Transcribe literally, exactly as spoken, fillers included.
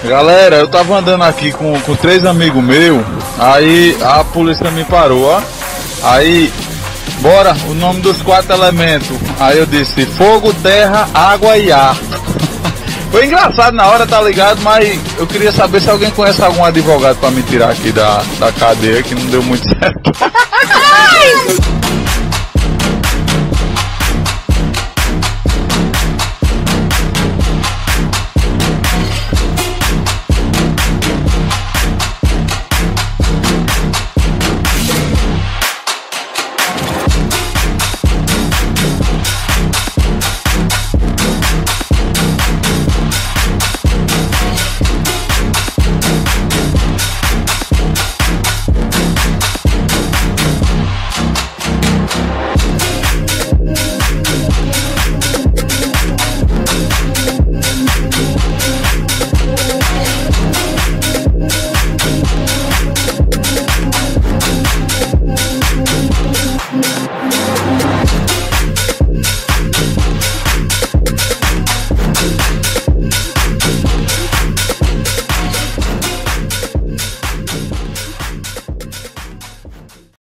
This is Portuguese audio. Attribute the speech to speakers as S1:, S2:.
S1: Galera, eu tava andando aqui com, com três amigos meus, aí a polícia me parou, ó. Aí, bora, o nome dos quatro elementos. Aí eu disse, fogo, terra, água e ar. Foi engraçado na hora, tá ligado? Mas eu queria saber se alguém conhece algum advogado pra me tirar aqui da, da cadeia, que não deu muito certo.